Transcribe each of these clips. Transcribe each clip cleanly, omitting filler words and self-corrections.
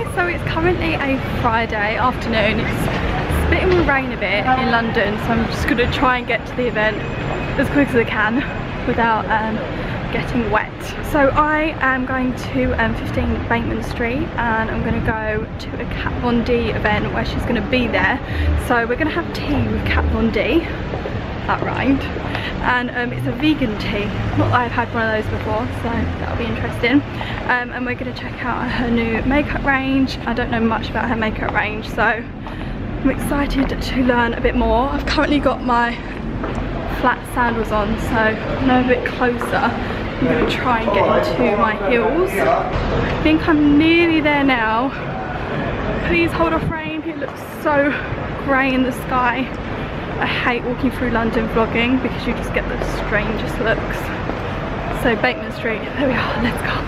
So it's currently a Friday afternoon. It's spitting with rain a bit in London, so I'm just gonna try and get to the event as quick as I can without getting wet. So I am going to 15 Bateman Street, and I'm going to go to a Kat Von D event where she's going to be there. So we're going to have tea with Kat Von D, that rhymed, and it's a vegan tea. Not that I've had one of those before, so that'll be interesting. And we're going to check out her new makeup range. I don't know much about her makeup range, so I'm excited to learn a bit more. I've currently got my flat sandals on, so I'm a bit closer. I'm going to try and get into my heels. I think I'm nearly there now. Please hold off rain. It looks so grey in the sky. I hate walking through London vlogging because you just get the strangest looks. So Bateman Street, there we are, let's go.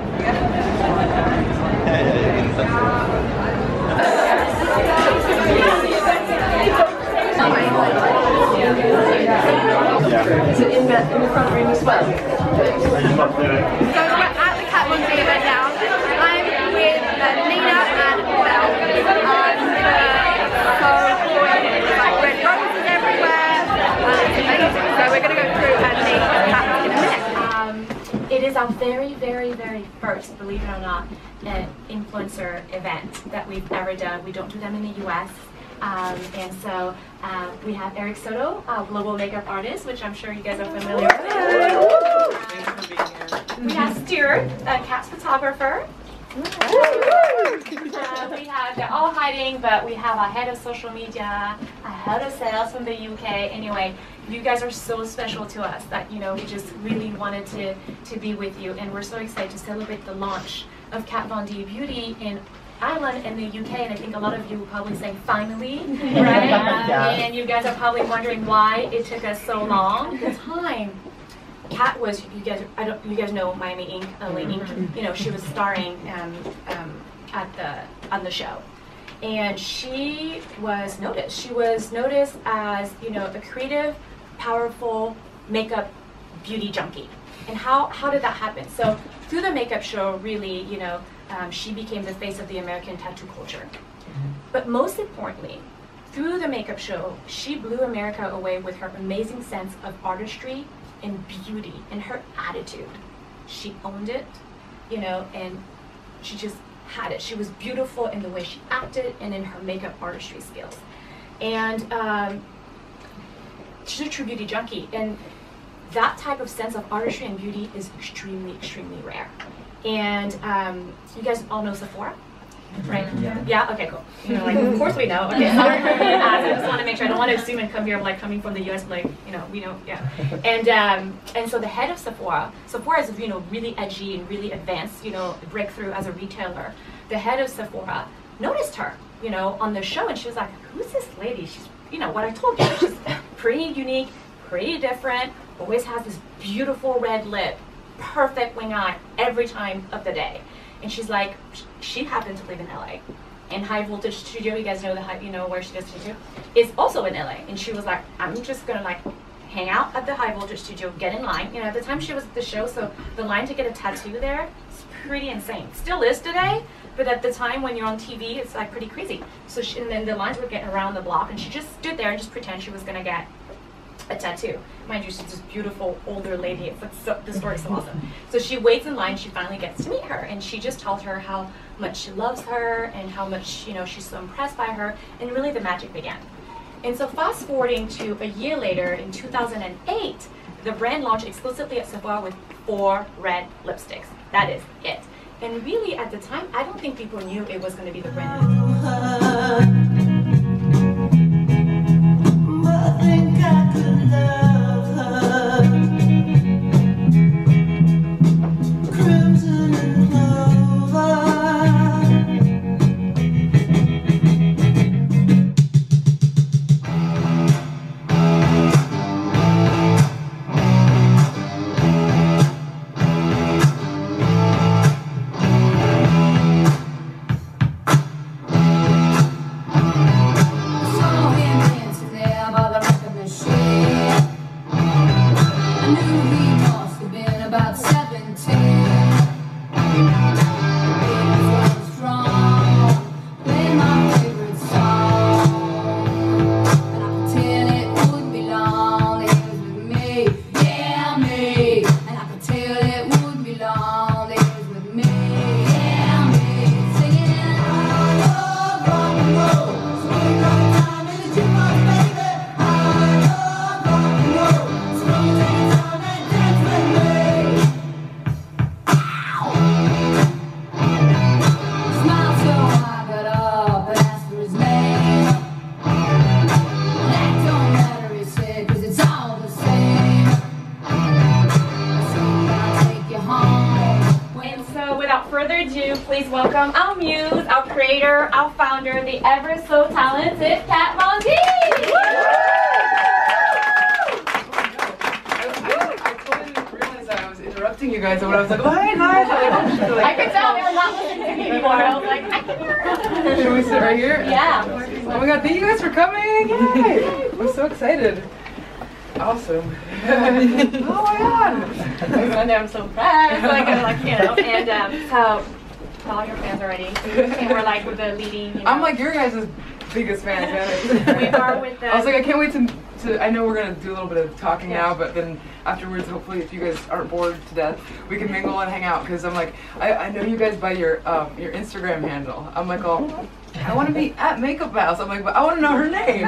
Is it in the front room as well? So we're at the Kat Von D event now. I'm with Nina and Belle. So there's like red roses everywhere. It's amazing. So we're going to go through and meet Kat in a minute. It is our very first, believe it or not, influencer event that we've ever done. We don't do them in the US. And so we have Eric Soto, a global makeup artist, which I'm sure you guys are familiar with. We have Stuart, a Kat's photographer. We have, they're all hiding, but we have a head of social media, a head of sales from the UK. Anyway, you guys are so special to us that, you know, we just really wanted to be with you. And we're so excited to celebrate the launch of Kat Von D Beauty in Ireland and the UK, and I think a lot of you will probably say finally, right? And you guys are probably wondering why it took us so long. The time Kat was, you guys know Miami Ink, LA Ink. You know, she was starring on the show, and she was noticed. She was noticed as, you know, a creative, powerful makeup beauty junkie. And how did that happen? So through the makeup show, really, you know, she became the face of the American tattoo culture. But most importantly, through the makeup show, she blew America away with her amazing sense of artistry and beauty and her attitude. She owned it, you know, and she just had it. She was beautiful in the way she acted and in her makeup artistry skills. And she's a true beauty junkie. And that type of sense of artistry and beauty is extremely rare. And you guys all know Sephora, right? Yeah? Okay, cool. You know, like, of course we know. Okay, sorry. I just want to make sure. I don't want to assume and come here like coming from the US, like, you know, we know, yeah. And so the head of Sephora is, you know, really edgy and really advanced, you know, breakthrough as a retailer. The head of Sephora noticed her, you know, on the show, and she was like, who's this lady? She's, you know, what I told you, she's pretty unique, pretty different, always has this beautiful red lip, perfect wing eye every time of the day. And she's like, she happened to live in LA. And High Voltage Studio, you guys know you know where she does studio, is also in LA. And she was like, I'm just gonna like hang out at the High Voltage Studio, get in line. You know, at the time she was at the show, so the line to get a tattoo there is pretty insane. Still is today, but at the time when you're on TV, it's like pretty crazy. So and then the lines were getting around the block, and she just stood there and just pretended she was gonna get a tattoo. Mind you, she's this beautiful older lady. It's like the story's so awesome. So she waits in line. She finally gets to meet her, and she just tells her how much she loves her and how much, you know, she's so impressed by her. And really, the magic began. And so fast forwarding to a year later, in 2008, the brand launched exclusively at Sephora with 4 red lipsticks. That is it. And really, at the time, I don't think people knew it was going to be the brand. About 17. Strong. ado, please welcome our muse, our creator, our founder, the ever so talented Kat Von D. Interrupting you guys, and I was like, oh, hey guys. I could tell they were not listening to me anymore. I was like, I can hear them. Should we sit right here? Yeah. Oh my god, thank you guys for coming. Yay. I'm so excited. Awesome. Oh my god. And I'm so impressed. Like, you know, and so all your fans already. And we're like with the leading, you know. I'm like your guys' biggest fans, man. We are with the. I was like, I can't wait to I know we're gonna do a little bit of talking now, but then afterwards, hopefully, if you guys aren't bored to death, we can mingle and hang out. Because I'm like, I know you guys by your Instagram handle. I'm like, oh, I want to be at Makeup House. I'm like, but I want to know her name.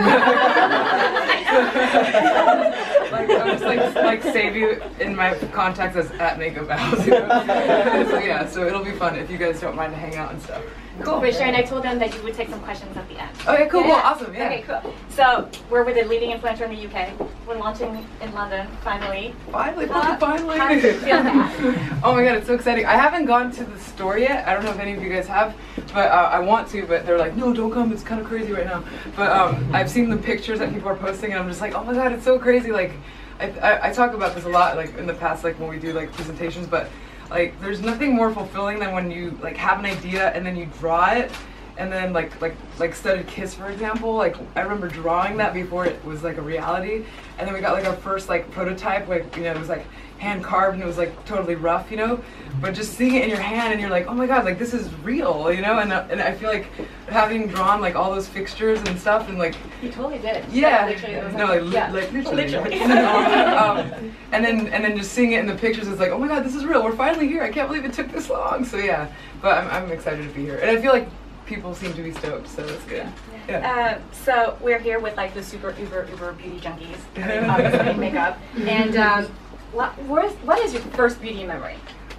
Like, I'm just like save you in my contacts as at Makeup House. You know? So yeah, so it'll be fun if you guys don't mind to hang out and stuff. Cool, for sure. And I told them that you would take some questions at the end. Okay, cool, cool, awesome, yeah. Okay, cool. So we're with a leading influencer in the UK. We're launching in London, finally. Finally. How does it feel now? Oh my god, it's so exciting. I haven't gone to the store yet. I don't know if any of you guys have, but I want to, but they're like, no, don't come, it's kind of crazy right now. But I've seen the pictures that people are posting, and I'm just like, oh my god, it's so crazy. Like, I talk about this a lot, like in the past, like when we do like presentations, but like there's nothing more fulfilling than when you like have an idea and then you draw it, and then like Studded Kiss, for example. Like I remember drawing that before it was like a reality, and then we got like our first like prototype, like, you know, it was like hand carved and it was like totally rough, you know, but just seeing it in your hand and you're like, oh my god, like this is real, you know. And I feel like having drawn like all those fixtures and stuff, and like You totally did. yeah, Like, literally, no, like, yeah. like literally. Literally. And then just seeing it in the pictures is like, oh my god, this is real. We're finally here. I can't believe it took this long. So yeah, but I'm excited to be here, and I feel like people seem to be stoked, so that's good. Yeah. So we're here with like the super uber beauty junkies, obviously makeup. And what is your first beauty memory?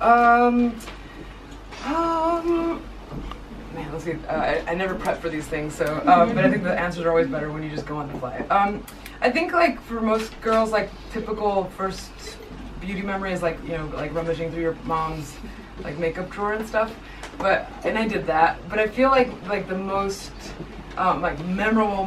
Man, let's see. I never prep for these things, so but I think the answers are always better when you just go on the fly. I think like for most girls, like typical first beauty memory is like, you know, like rummaging through your mom's like makeup drawer and stuff. And I did that. But I feel like the most like memorable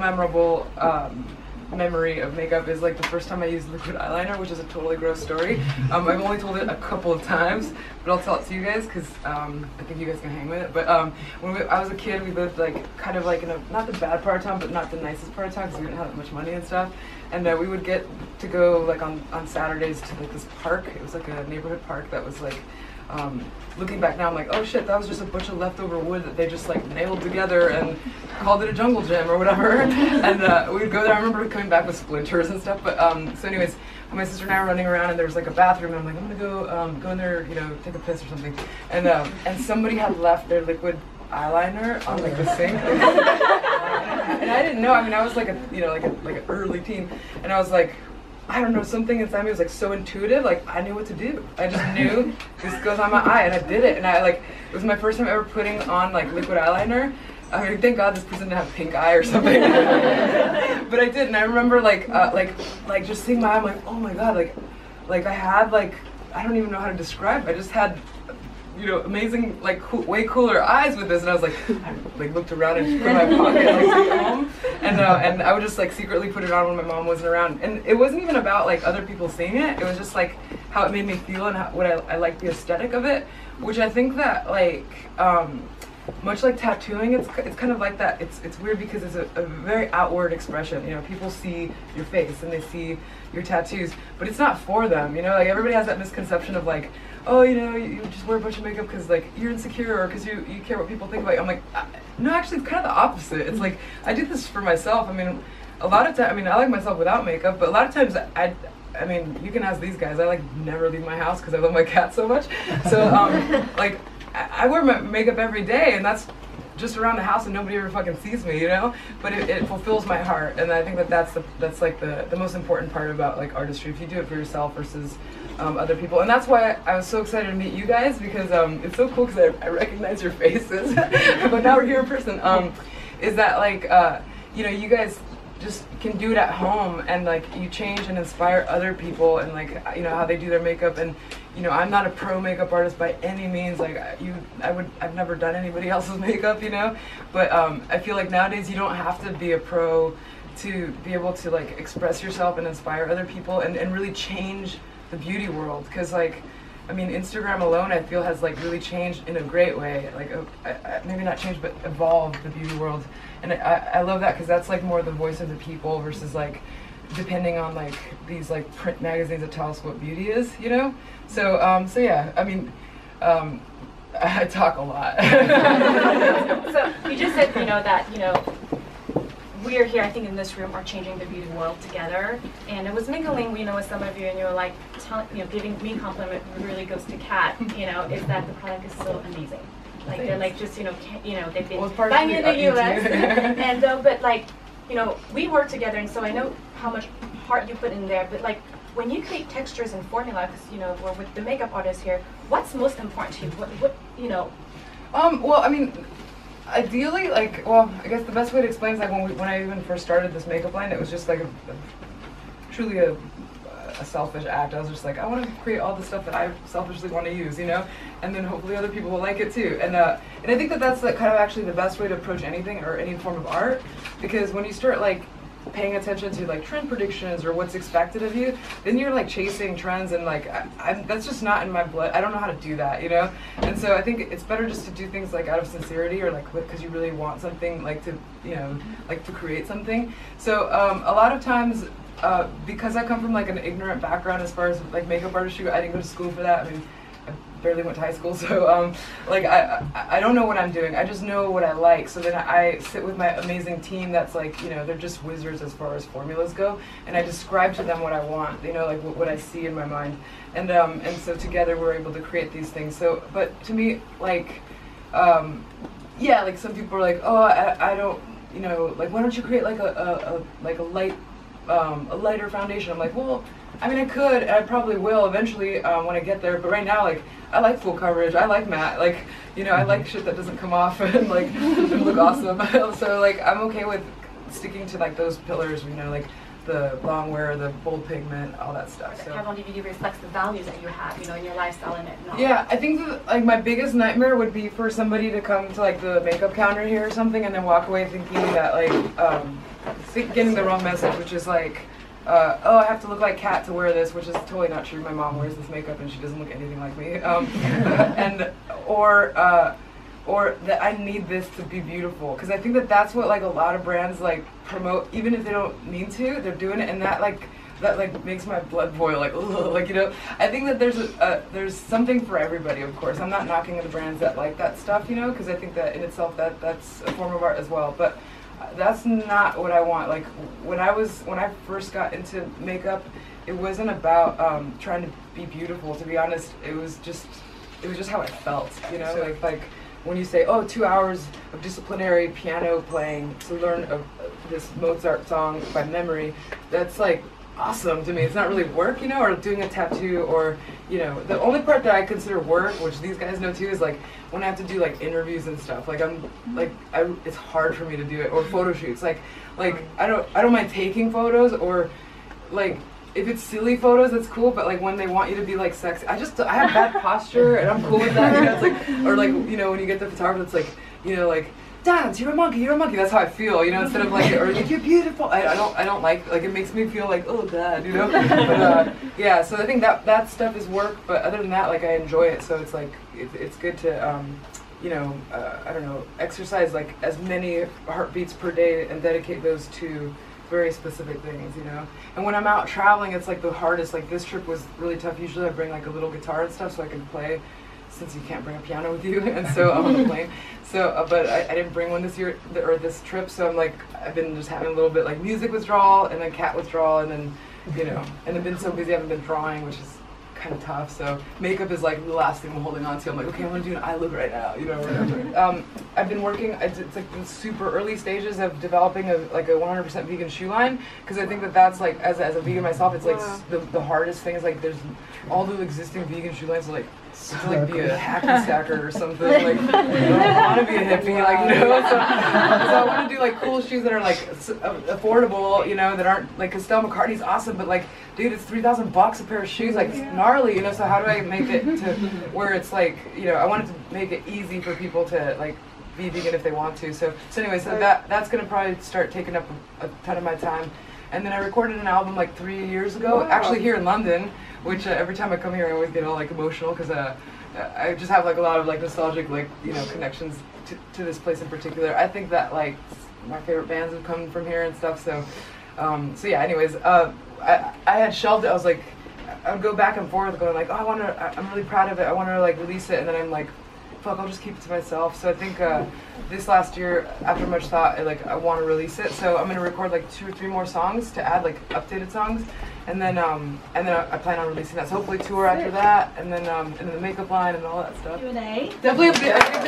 memory of makeup is like the first time I used liquid eyeliner, which is a totally gross story. I've only told it a couple of times, but I'll tell it to you guys because I think you guys can hang with it. But when I was a kid, we lived like kind of like in a, not the bad part of town, but not the nicest part of town because we didn't have that much money and stuff. And we would get to go like on Saturdays to like this park. It was like a neighborhood park that was like, looking back now, I'm like, oh shit, that was just a bunch of leftover wood that they just like nailed together and called it a jungle gym or whatever. And we would go there. I remember coming back with splinters and stuff. But so anyways, my sister and I were running around, and there was like a bathroom, and I'm like, I'm gonna go in there, you know, take a piss or something. And somebody had left their liquid eyeliner on like the sink. And I didn't know. I mean, I was like a, you know, like an early teen, and I was like, I don't know, something inside me was like so intuitive, like I knew what to do. I just knew this goes on my eye, and I did it. And I like, it was my first time ever putting on like liquid eyeliner. I mean, thank God this person didn't have pink eye or something. But I did, and I remember like just seeing my eye, I'm like, oh my God, like I had like, I don't even know how to describe. I just had, you know, amazing, like way cooler eyes with this, and I was like, I like looked around and put it in my pocket and like, took it home, and I would just like secretly put it on when my mom wasn't around, and it wasn't even about like other people seeing it. It was just like how it made me feel and what I liked the aesthetic of it, which I think that like much like tattooing, it's kind of like that. It's weird because it's a very outward expression. You know, people see your face and they see your tattoos, but it's not for them. You know, like everybody has that misconception of like, oh, you know, you just wear a bunch of makeup because like you're insecure or because you care what people think about you. I'm like, no, actually it's kind of the opposite. It's like I do this for myself. I mean, a lot of times, I mean, I like myself without makeup, but a lot of times I mean, you can ask these guys. I like never leave my house because I love my cat so much. So like I wear my makeup every day, and that's just around the house, and nobody ever fucking sees me, you know. But it fulfills my heart, and I think that's like the most important part about like artistry. If you do it for yourself versus other people, and that's why I was so excited to meet you guys, because it's so cool because I recognize your faces, but now we're here in person. Is that like you know, you guys just can do it at home, and like you change and inspire other people, and like, you know, how they do their makeup. And you know, I'm not a pro makeup artist by any means. Like I've never done anybody else's makeup, you know, but I feel like nowadays you don't have to be a pro to be able to like express yourself and inspire other people, and really change the beauty world. Because like, I mean, Instagram alone, I feel, has like really changed in a great way. Like, maybe not changed, but evolved the beauty world. And I love that, because that's like more the voice of the people versus like depending on like these like print magazines that tell us what beauty is, you know. So so yeah, I mean, I talk a lot. So you just said, you know, that, you know, we are here, I think, in this room, are changing the beauty world together. And it was mingling, you know, with some of you, and you were like, giving me compliment really goes to Kat, you know, is that the product is so amazing. Like, they're like, just, you know, they've been buying in the US. And but like, you know, we work together, and so I know how much heart you put in there. But like, when you create textures and formula, because, you know, we're with the makeup artists here, what's most important to you? What you know? Well, I mean, ideally, like, well, I guess the best way to explain is like when I even first started this makeup line, it was just like truly a selfish act. I was just like, I want to create all the stuff that I selfishly want to use, you know, and then hopefully other people will like it too. And I think that that's like kind of actually the best way to approach anything or any form of art, because when you start like paying attention to like trend predictions or what's expected of you, then you're like chasing trends, and like that's just not in my blood. I don't know how to do that, you know. And so I think it's better just to do things like out of sincerity, or like because you really want something, like to, you know, like to create something. So a lot of times, because I come from like an ignorant background as far as like makeup artistry, I didn't go to school for that. I mean, I barely went to high school, so like I don't know what I'm doing. I just know what I like. So then I sit with my amazing team that's like, you know, they're just wizards as far as formulas go, and I describe to them what I want, you know, like what I see in my mind, and so together we're able to create these things. So, but to me, like, yeah, like some people are like, oh, I don't, you know, like, why don't you create like a lighter foundation? I'm like, well, I mean, I could, and I probably will eventually when I get there, but right now, like, I like full coverage, I like matte, like, you know, I like shit that doesn't come off and like and look awesome. So like, I'm okay with sticking to like those pillars, you know, like the long wear, the bold pigment, all that stuff. So Kat Von D reflects the values that you have, you know, in your lifestyle and all. Yeah, I think that, like, my biggest nightmare would be for somebody to come to like the makeup counter here or something and then walk away thinking that like getting the wrong message, which is like, oh, I have to look like Kat to wear this, which is totally not true. My mom wears this makeup and she doesn't look anything like me. And or that I need this to be beautiful, because I think that that's what like a lot of brands like promote, even if they don't mean to, they're doing it, and that makes my blood boil, like, ugh, like, you know. I think that there's something for everybody, of course. I'm not knocking the brands that like that stuff, you know, because I think that in itself that's a form of art as well, but that's not what I want. Like, when I first got into makeup, it wasn't about trying to be beautiful. To be honest, it was just how I felt, you know. So like when you say, oh, 2 hours of disciplinary piano playing to learn this Mozart song by memory, that's like awesome to me. It's not really work, you know, or doing a tattoo, or, you know, the only part that I consider work, which these guys know too, is like when I have to do like interviews and stuff. Like it's hard for me to do it, or photo shoots. Like I don't mind taking photos, or like if it's silly photos, that's cool. But like when they want you to be like sexy, I have bad posture, and I'm cool with that. You know, it's like, or like, you know, when you get the photographer, it's like, you know, like, dance, you're a monkey. That's how I feel, you know, instead of like, or like, you're beautiful. I don't like it makes me feel like, oh God, you know. But yeah, so I think that stuff is work, but other than that, like, I enjoy it. So it's like it's good to you know, I don't know, exercise like as many heartbeats per day and dedicate those to very specific things, you know. And when I'm out traveling, it's like the hardest. Like, this trip was really tough. Usually I bring like a little guitar and stuff so I can play, since you can't bring a piano with you, and so I'm on the plane. So, but I didn't bring one this year, or this trip, so I'm like, I've been just having a little bit like music withdrawal, and then cat withdrawal, and then, you know, and I've been so busy I haven't been drawing, which is kind of tough. So makeup is like the last thing I'm holding on to. I'm like, okay, I'm gonna do an eye look right now, you know, whatever. I've been working, it's like the super early stages of developing a 100% vegan shoe line, because I think that that's like, as a vegan myself, it's like the hardest thing is like, there's all the existing vegan shoe lines are like to like be a hacky sacker or something. Like, I don't want to be a hippie. Like, no. So I want to do like cool shoes that are like affordable, you know, that aren't like, cause Stella McCartney's awesome, but like, dude, it's $3,000 a pair of shoes. Like, it's gnarly, you know. So how do I make it to where it's like, you know, I wanted to make it easy for people to like be vegan if they want to. So anyway, so that's gonna probably start taking up a ton of my time. And then I recorded an album like 3 years ago, actually here in London, which every time I come here I always get all like emotional because I just have like a lot of like nostalgic like, you know, connections to this place in particular. I think that like my favorite bands have come from here and stuff. So so yeah. Anyways, I had shelved it. I was like, I would go back and forth, going like, oh, I'm really proud of it. I want to like release it, and then I'm like, fuck, I'll just keep it to myself. So I think this last year, after much thought, I want to release it. So I'm gonna record like 2 or 3 more songs to add like updated songs, and then I plan on releasing that. So hopefully tour after that, and then the makeup line and all that stuff. Q&A. Definitely a big thank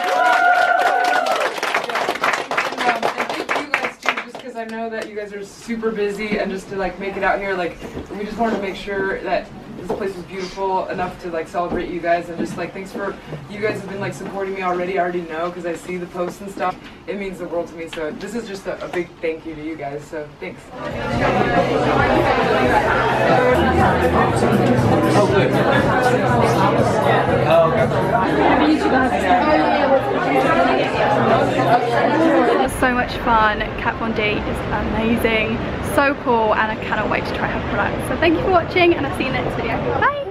you guys too, just because I know that you guys are super busy, and just to like make it out here, like we just wanted to make sure that this place was beautiful enough to like celebrate you guys, and just like thanks for, you guys have been like supporting me already. I already know because I see the posts and stuff. It means the world to me. So this is just a big thank you to you guys. So thanks. Oh, good. Oh, It was so much fun. Kat Von D is amazing, so cool, and I cannot wait to try her products. So thank you for watching, and I'll see you in the next video. Bye!